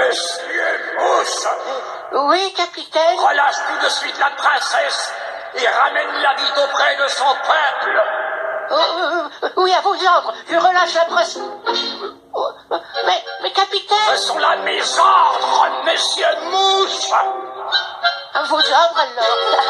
Monsieur Mouche! Oui, capitaine. Relâche tout de suite la princesse et ramène-la vite auprès de son peuple! Oui, à vos ordres. Je relâche la presse. Mais capitaine... Ce sont là mes ordres, Monsieur Mouche! À vos ordres, alors.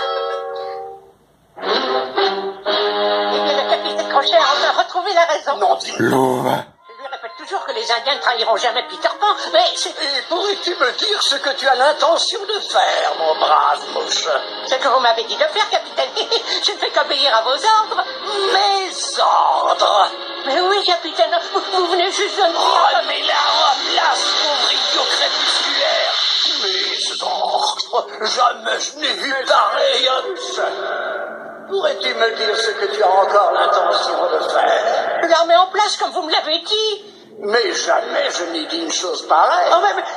Le capitaine Crochet a enfin retrouvé la raison. Non, dis-moi. Je lui répète toujours que les Indiens ne trahiront jamais Peter Pan, mais c'est... Et pourrais-tu me dire ce que tu as l'intention de faire, mon brave Mouche? Ce que vous m'avez dit de faire, capitaine. Je ne fais qu'obéir à vos ordres. Mes ordres? Mais oui, capitaine, vous venez juste de me dire... Remets-la en place, pauvre idiot crépusculaire! Mes ordres? Jamais je n'ai vu pareil homme. Pourrais-tu me dire ce que tu as encore l'intention de faire? La remet en place comme vous me l'avez dit. Mais jamais je n'ai dit une chose pareille. Oh, mais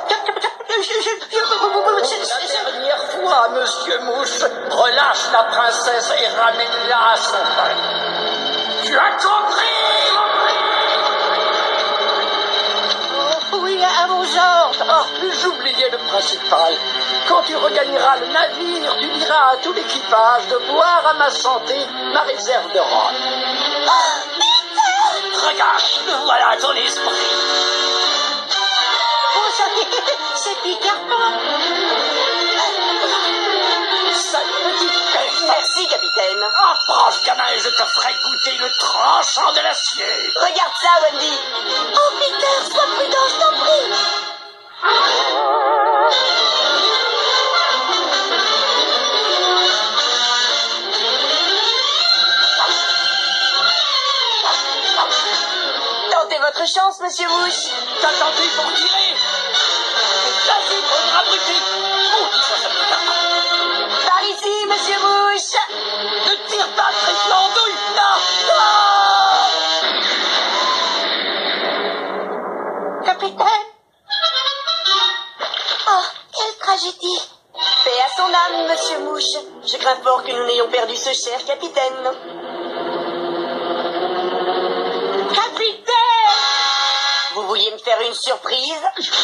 La dernière fois, Monsieur Mouche, relâche la princesse et ramène-la à son peuple. Tu as compris? Oui, à vos ordres. Ah, j'oubliais le principal. Quand tu regagneras le navire, tu diras à tout l'équipage de boire à ma santé ma réserve de rhum. Regarde, le voilà ton esprit. Oh, ça y est, c'est Peter Pan. Sale petite peste. Merci, capitaine. Approche, gamin, et je te ferai goûter le tranchant de l'acier. Regarde ça, Wendy. Oh, Peter, sois prudent, je t'en prie. Tentez votre chance, monsieur Mouche. T'as tenté pour tirer. Vas-y, pauvre abruti. Oh, dis ça, ça me fait Par ici, monsieur Mouche. Ne tire pas, triple andouille. Non. Capitaine. Oh, quelle tragédie. Paix à son âme, monsieur Mouche. Je crains fort que nous n'ayons perdu ce cher capitaine. Capitaine. Vous vouliez me faire une surprise?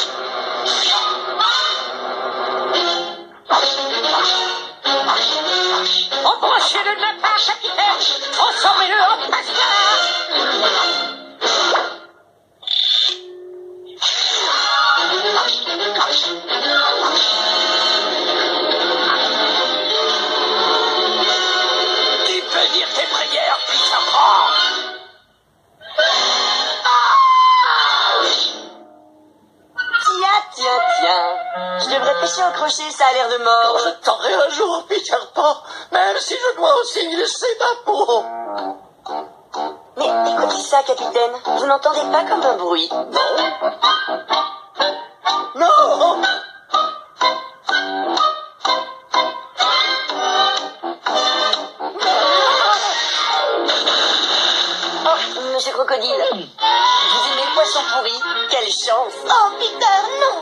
Embranchez-le de ma part, capitaine. Transformez-le en pasta. Tu peux dire tes prières, Peter Pan. Tiens. Je devrais pêcher au crochet, ça a l'air de mort. Je t'aurai un jour, Peter Pan, même si je dois aussi y laisser ma peau. Mais écoutez ça, capitaine. Vous n'entendez pas comme un bruit? Non. Oh, monsieur Crocodile. Vous aimez le poisson pourri? Quelle chance! Oh, Peter, non.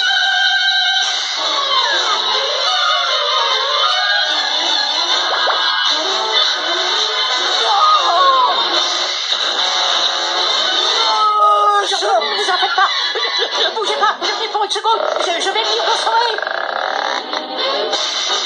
Ne vous en faites pas. Ne bougez pas. Je vais pour une seconde. Je vais venir vous sauver.